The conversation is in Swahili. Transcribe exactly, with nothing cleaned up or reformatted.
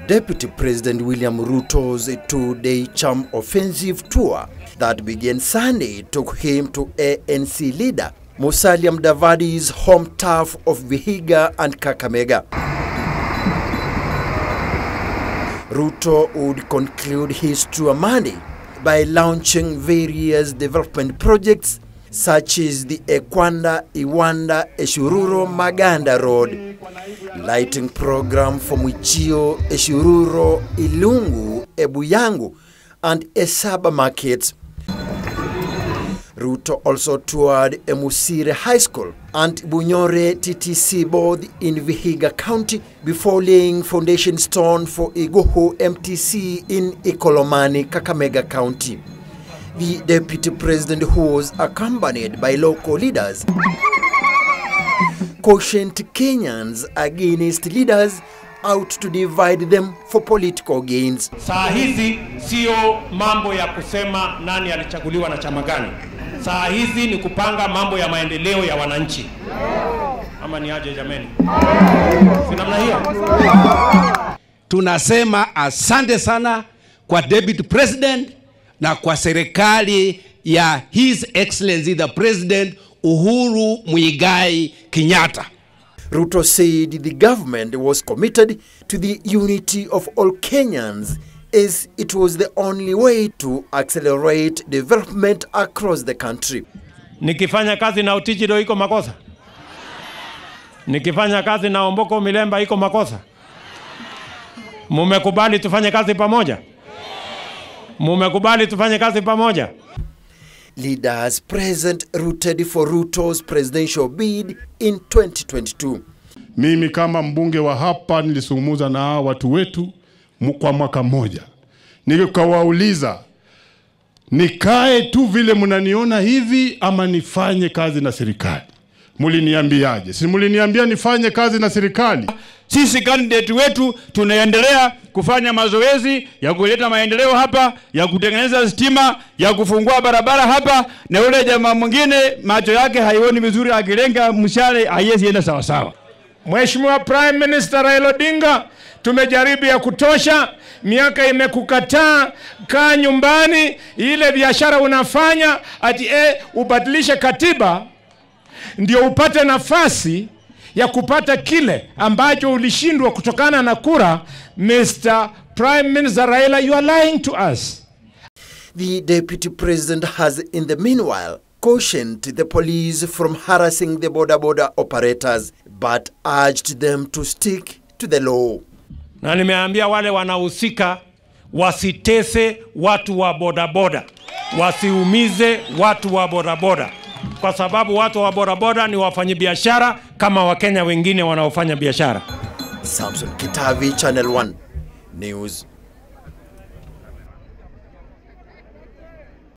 Deputy President William Ruto's two-day charm offensive tour that began Sunday took him to A N C leader Musalia Mudavadi's home turf of Vihiga and Kakamega. Ruto would conclude his tour Monday by launching various development projects such as the Ekwanda, Iwanda, Eshururo, Maganda Road, lighting program from Wichio, Eshururo, Ilungu, Ebuyangu, and Esaba markets. Ruto also toured Emusire High School and Bunyore T T C board in Vihiga County before laying foundation stone for Igoho M T C in Ikolomani, Kakamega County. The Deputy President, who was accompanied by local leaders, cautioned Kenyans against leaders out to divide them for political gains. Saa hizi sio mambo ya kusema nani alichaguliwa na chama gani. Saa hizi ni kupanga mambo ya maendeleo ya wananchi. Ama ni aje jameni? Si namna hiyo? Tunasema asante sana kwa Deputy President na kwa serikali ya His Excellency the President Uhuru Muigai Kenyatta. Ruto said the government was committed to the unity of all Kenyans as it was the only way to accelerate development across the country. Nikifanya kazi na Utijido iko makosa? Nikifanya kazi na Omboko Milemba iko makosa? Mumekubali tufanye kazi pamoja? Mumekubali tufanye kazi pamoja? Leaders present rooted for Ruto's presidential bid in twenty twenty-two. Mimi kama mbunge wa hapa nilisungumuza na watu wetu kwa mwaka mmoja. Nikawauliza nikae tu vile mnaniona hivi ama nifanye kazi na serikali. Muliniambiaje? Si muliniambia nifanye kazi na serikali? Sisi candidate wetu tunaendelea kufanya mazoezi ya kuleta maendeleo hapa, ya kutengeneza stima, ya kufungua barabara hapa, na yule jamaa mwingine macho yake haioni vizuri akilenga mshale haiwezi enda sawa sawa. Mheshimiwa Prime Minister Raila Odinga, tumejaribu ya kutosha, miaka imekukataa, kaa nyumbani, ile biashara unafanya ati eh, ubadilishe katiba ndio upate nafasi ya kupata kile ambacho ulishindwa kutokana na kura. Mister Prime Minister Raila, you are lying to us. The Deputy President has in the meanwhile cautioned the police from harassing the border border operators but urged them to stick to the law. Na nimeambia wale wanahusika wasitese watu wa boda boda, wasiumize watu wa boda boda, kwa sababu watu wa boda boda ni wafanyabiashara kama Wakenya wengine wanaofanya biashara. Samson Kitavi, Channel one News.